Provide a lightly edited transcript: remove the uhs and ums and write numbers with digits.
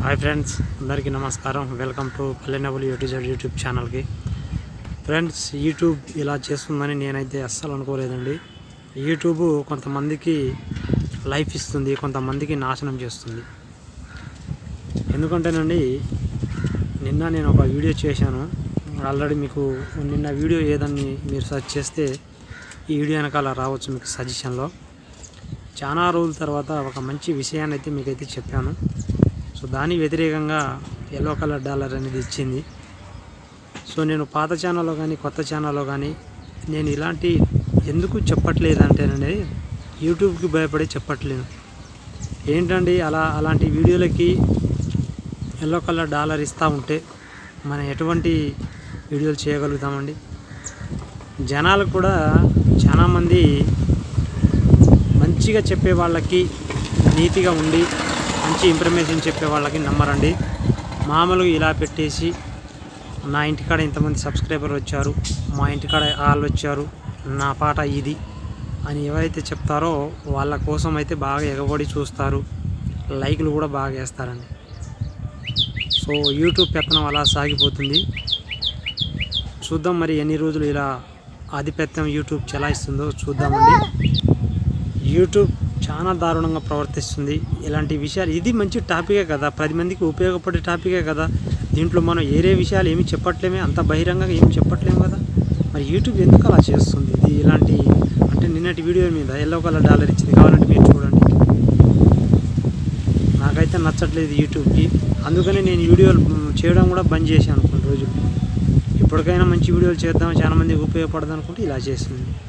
Hi friends अंदर की नमस्कार welcome to PalleNavvuluAtoz YouTube channel की फ्रेंड्स यूट्यूब ఇలా చేస్తుందని నేనైతే అస్సలు అనుకోలేదండి। యూట్యూబ్ కొంతమందికి లైఫ్ ఇస్తుంది, కొంతమందికి నాశనం చేస్తుంది। ఎందుకంటేనండి నిన్న నేను ఒక వీడియో చేశాను, ఆల్రెడీ మీకు నిన్న వీడియో ఏదని మీరు సెర్చ్ చేస్తే ఈ వీడియో వెనకాల రావచ్చు మీకు సజెషన్లో। చాలా రోజుల తర్వాత ఒక మంచి విషయాన్ని అయితే మీకైతే చెప్పాను। సో దాని వ్యతిరేకంగా ఎల్లో కలర్ డాలర్ అనేది ఇచ్చింది। సో నేను పాత ఛానల్లో కానీ కొత్త ఛానల్లో కానీ నేను ఇలాంటి ఎందుకు చెప్పట్లేదంటేనండి యూట్యూబ్కి భయపడి చెప్పట్లేదు। ఏంటండి అలాంటి వీడియోలకి ఎల్లో కలర్ డాలర్ ఇస్తూ ఉంటే మనం ఎటువంటి వీడియోలు చేయగలుగుతామండి? జనాలు కూడా చాలామంది మంచిగా చెప్పే వాళ్ళకి, నీతిగా ఉండి మంచి ఇన్ఫర్మేషన్ చెప్పే వాళ్ళకి నమ్మరండి। మామూలుగా ఇలా పెట్టేసి నా ఇంటికాడ ఇంతమంది సబ్స్క్రైబర్ వచ్చారు, మా ఇంటికాడ వాళ్ళు వచ్చారు, నా పాట ఇది అని ఎవరైతే చెప్తారో వాళ్ళ కోసం అయితే బాగా ఎగబడి చూస్తారు, లైక్లు కూడా బాగా వేస్తారండి। సో యూట్యూబ్ పెత్తనం అలా సాగిపోతుంది। చూద్దాం మరి ఎన్ని రోజులు ఇలా ఆధిపత్యం యూట్యూబ్ చెలాయిస్తుందో చూద్దామండి। యూట్యూబ్ చాలా దారుణంగా ప్రవర్తిస్తుంది। ఇలాంటి విషయాలు ఇది మంచి టాపికే కదా, 10 మందికి ఉపయోగపడే టాపికే కదా, దీంట్లో మనం ఏరే విషయాలు ఏమి చెప్పట్లేమే, అంత బహిరంగంగా ఏమి చెప్పట్లేము కదా, మరి యూట్యూబ్ ఎందుకు అలా చేస్తుంది? ఇది ఇలాంటి అంటే నిన్నటి వీడియో మీద ఎల్లో కలర్ డాలర్ ఇచ్చింది, కావాలంటే మీరు చూడండి। నాకైతే నచ్చట్లేదు యూట్యూబ్కి, అందుకని నేను వీడియోలు చేయడం కూడా బంద్ చేశాను కొన్ని రోజులు। ఇప్పటికైనా మంచి వీడియోలు చేద్దాం, చాలా మందికి ఉపయోగపడదు అనుకుంటే ఇలా చేస్తుంది।